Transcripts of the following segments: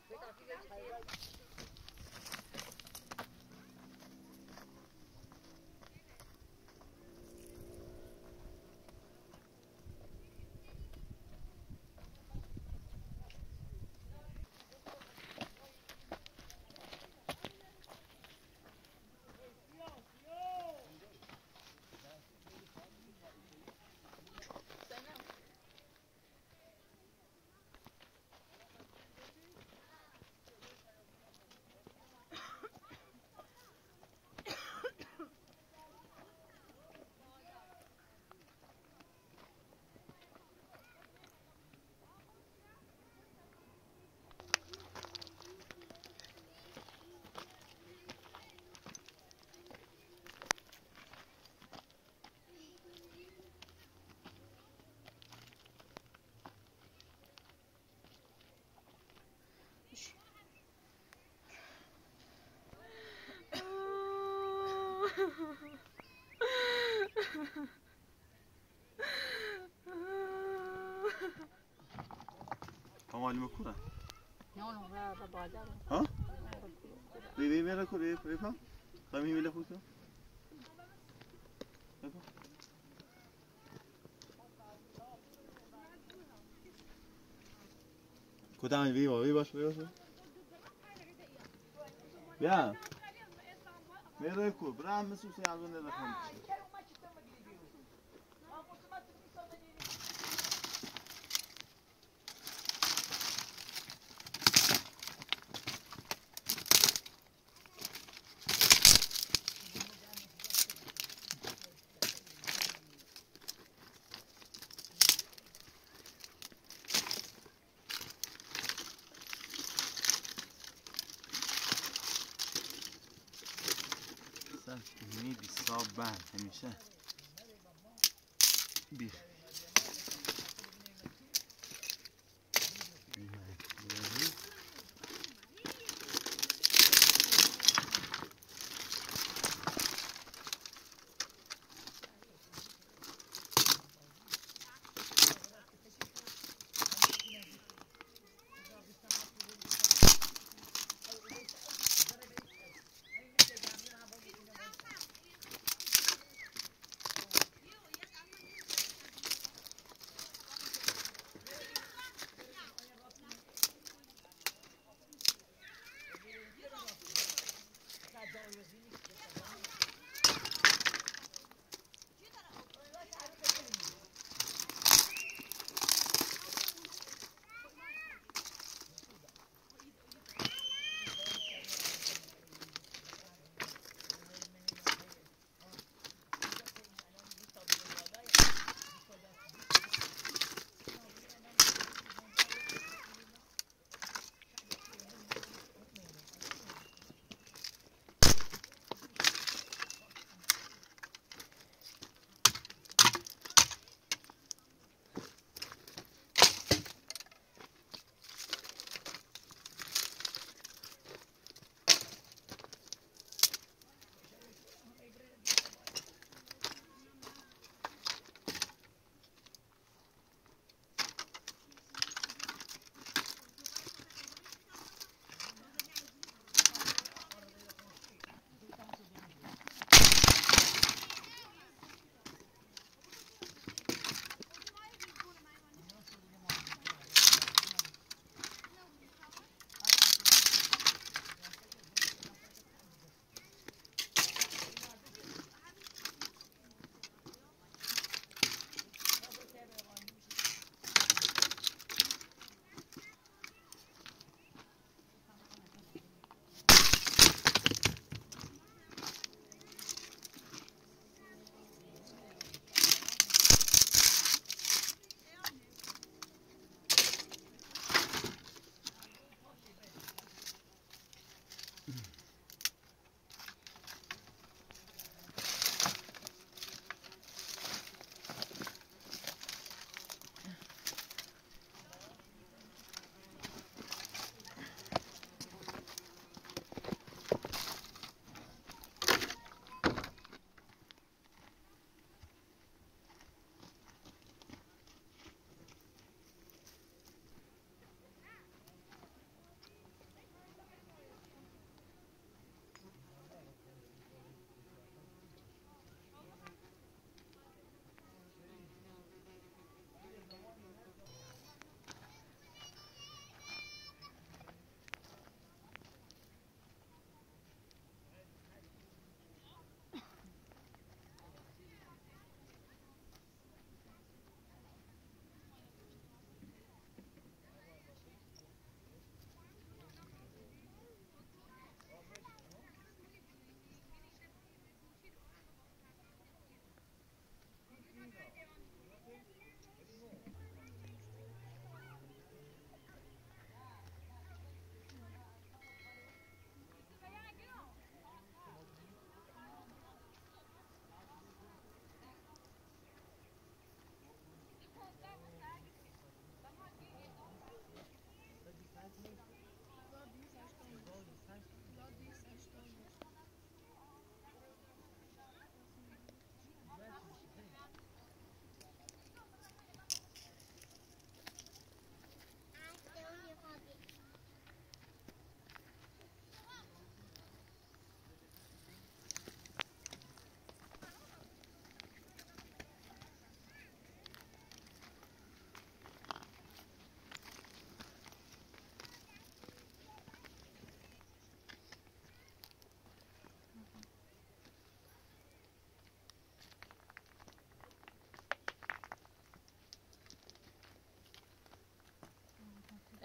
Amalii makura? Non, va bazar. Ha? Rivi mera ko rifa? Kami mila kusa? کدام وی باش بیا میره کو برام مسوسی الان ندارم می بیساب بعد همیشه بیخ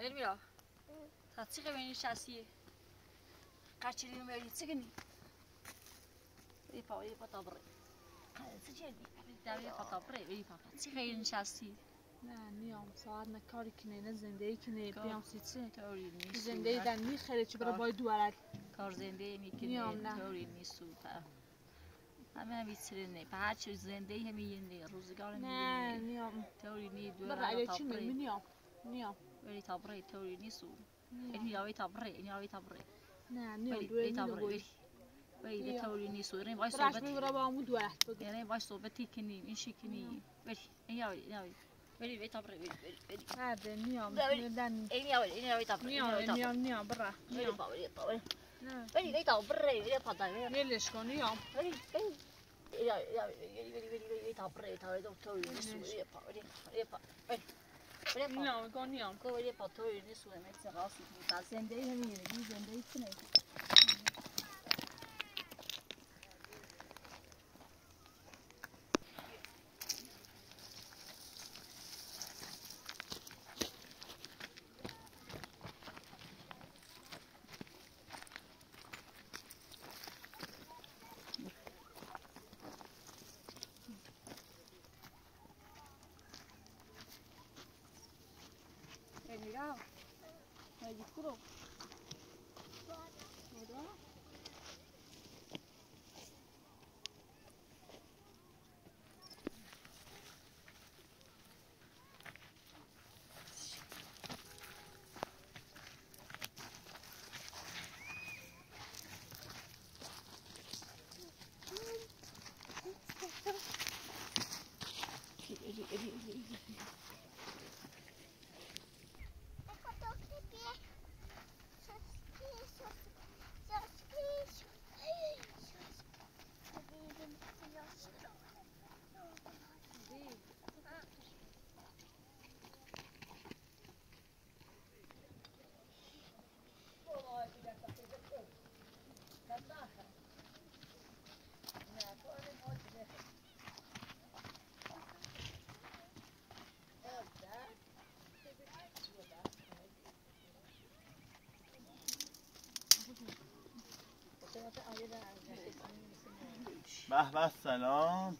Elmira. Tatsi خیلی شاسیه. قچری میاری چیکنی. یه پا تابره. چیه؟ داری پا تابره. یه پا. چی خیلی شاسی. نه نیام ساعت نکاری کنه نه زندگی کنه بیام سیچه توری نیست. زندگی در میخره چه برای باید دوارد. کار زندگی میکنه. توری نیست سوپر. همه میترنه. به هر چیز زندگی همیشه روزگار میگه. نه نیام. توری نی دو برای چی نیام. نیام. ولی تابره توری نیست. اینی آوی تابره. نه نیام دوی تابره. ولی توری نیست. یعنی وای صحبت. برای برای با عمود دوارد. یعنی وای صحبتی کنیم این شی کنیم. ولی اینی آوی. ولی تابره ولی. هرده نیام. اینی آوی تابره. نیام برا. نیام. ولی تابره ولی پادای. ولش کن نیام. ولی تابره توری نیست. نیام کن نیام. ولی پاتوی نیست. مثل راسی که زندگی همیشه زندگی کنه. Mira, me discuro. ¿Verdad? به به سلام.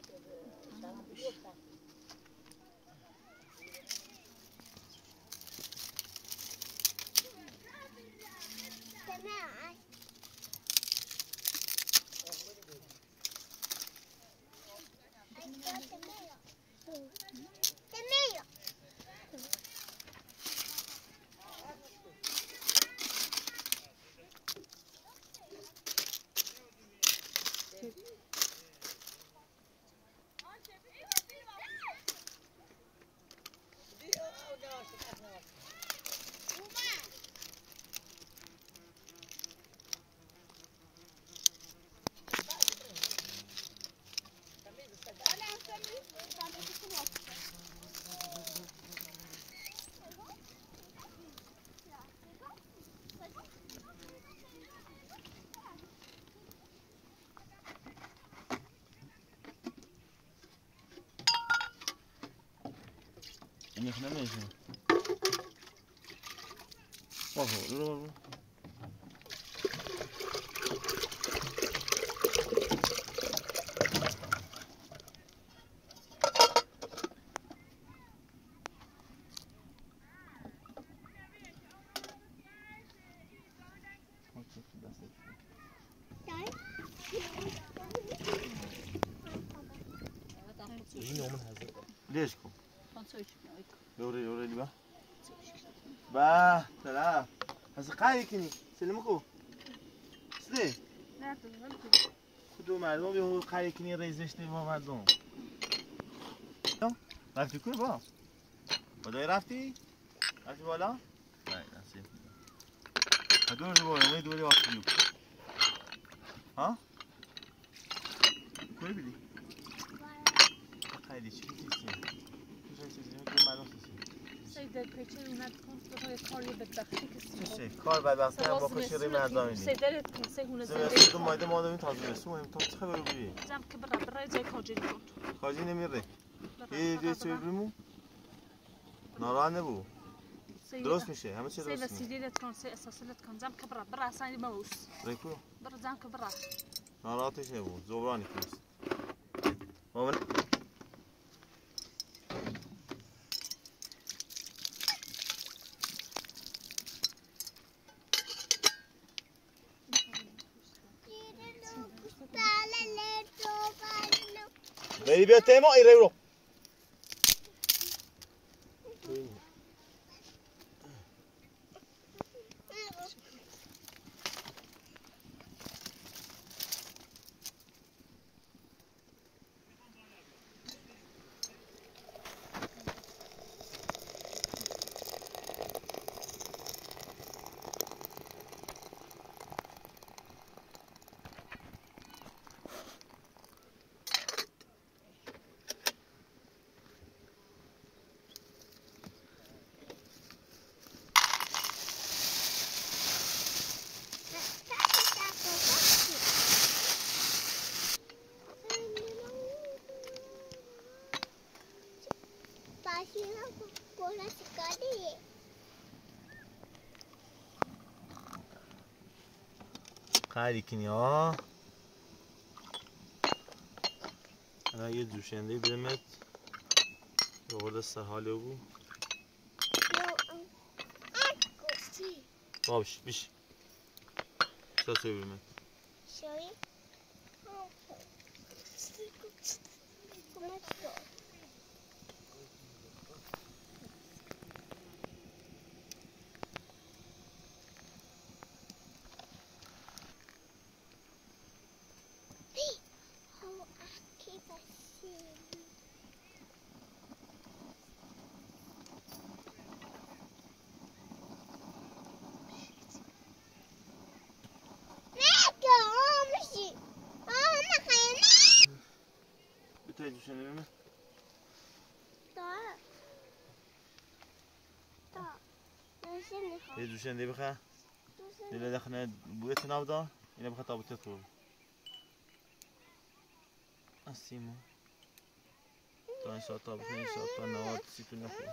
Niech na miezie. Oho, ليش كم؟ يوري لي با سلام هسه قاعد كني سلمكو سلي نه خدو مردم یهو قاعد کنی ریزش دی با مردم رفتی کوی با خدای رفتی بالا نه نصیب هدور دی بالا نه دوری وقتی ها کوی بیدی خیلی چی چیزی که مردم سیده پیچه اومد کن برای کاری بدبختی کسی چه کار بدبختی هم با کشیری مردمی سیده کنسه هونه زمین مایده مادمی تازه رسو مهم تا چه خبر بگی جمع که برای جای کاجی کن کاجی نمیره یه چه بریمو ناراه نبو درست میشه همه چی سي درست بس میشه يدير تكون سي اساسا تكون زعما كبره برا ثاني موس ریکو برا زعما كبره ناراحتش نبود زبرانی کنست بابا Vedi più a te mo il euro. خیلی کنیا الان یه جوشنده برمت آورده سهاله بود باش بیش ساسه برمت بتایی جوشنده برمت یه جوشنده بخواه دیگه دخنه بویت نبودا اینه بخواه تابوته تو اسیمو تا این ساعت تا بخواه این ساعت تا نواد سیتو نخواه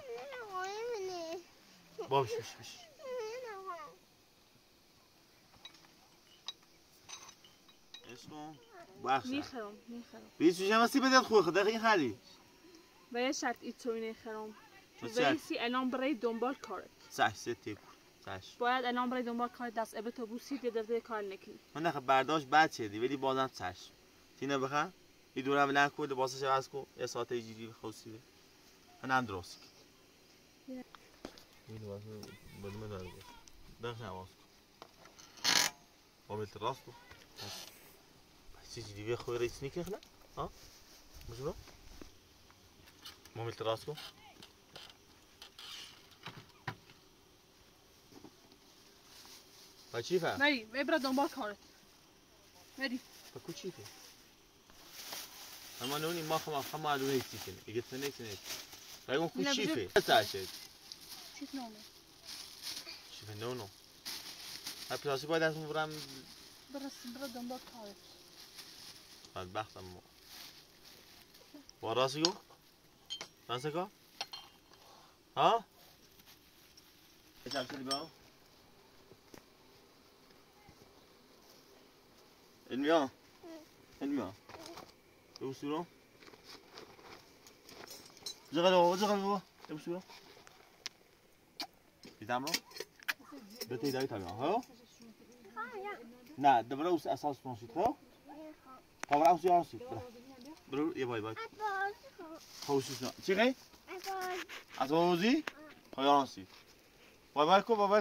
باش بیش بیش اسمو بخشه میخرم بیش بیش همه سی بدید خواه دقیقی خری و یه شرط ایتوینه خرم چه ویسی الان برای دنبال کارت سش ستی کن سش باید الان برای دنبال کارت دست ابه تو بوسی دیده کار نکنی من نخواه برداشت بد شدی ولی بازم چش تینه بخواه ای دوره بلند کن لباسش عوض کن یه ساعت ایجیری خوصی به من هم درست کن این لباس بدون داره بود دقیق نواز کن قابلت راست کن بس چی جدیوی خوی رئیس نیکه خلا ها مجموع قابلت راست کن با چی فهم؟ مری برای دنبال کارت مری با چی فهم؟ اما نونی ما خم معلومه هیچی کنه اگه تنه کنه بگم کو شیفه تاشید چیت نونه شیفه نونو ها پلاسی باید از مبرم برای دنبال کارت بدبختم ما با راستی گو راستی ها چه چلی باو المیا بوسورو زغلو بوسورو دیدم رو بهت دایی تابع ها نه دبره اوس اساس فانشیت ها کامرا اوس یارسی برو یه بای خوشش نه چی گی از بازی یارسی بای کو حالا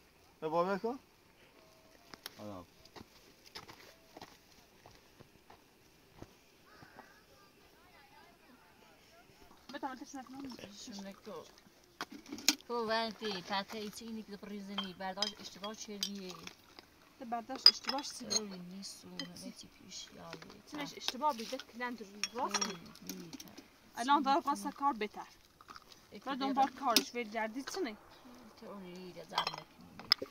شونکو وقتی پاتیتی اینی که پریزنی برداشت اشتباه چیه برداشت اشتباه سیگاری نیست و نتی پیش یالی تنش اشتباه بیده کلند راست الان دار قصه کار بهتر برای دنبال کارش وید دردی چنه تئوری ده زار نکنی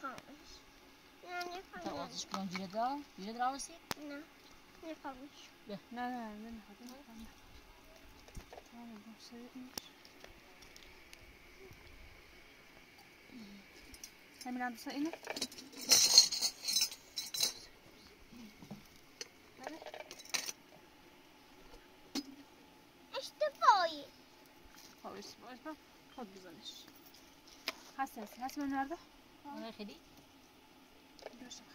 نمیخوامش. نه تا نمیخوام. آتش کنم جیره دا؟ جیره دا راستی؟ نه نمیخوامش. نه نمیخواد. نه همین اندازه اینه؟ اشتباهی. اشتباه خود بزنش. هست من nerede? نه خیلی؟ Görüşürüz.